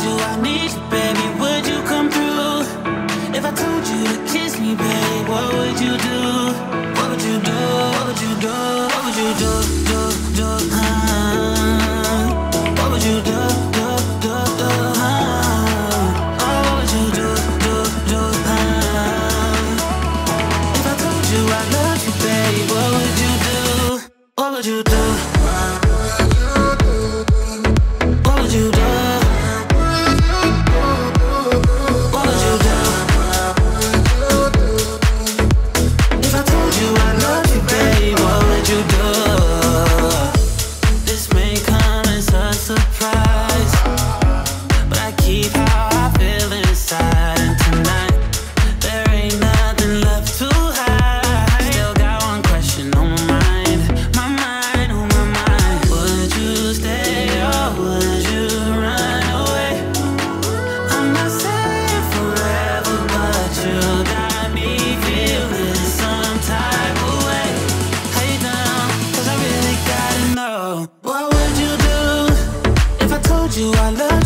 you I need you, baby, would you come through? If I told you to kiss me, babe, what would you do? What would you do? What would you do? What would you do? What would you do? What would you do? If I told you I love you, babe, what would you do? What would you do? What would you do? What would you do? If I told you I love you, babe, what would you do? This may come as a surprise, but I keep how I feel inside. And tonight, there ain't nothing left to hide. Still got one question on my mind, on my mind. Would you stay or would you run away? I'm not saying forever, but you got me feeling some type of way. How you down? 'Cause I really gotta know. What would you do if I told you I love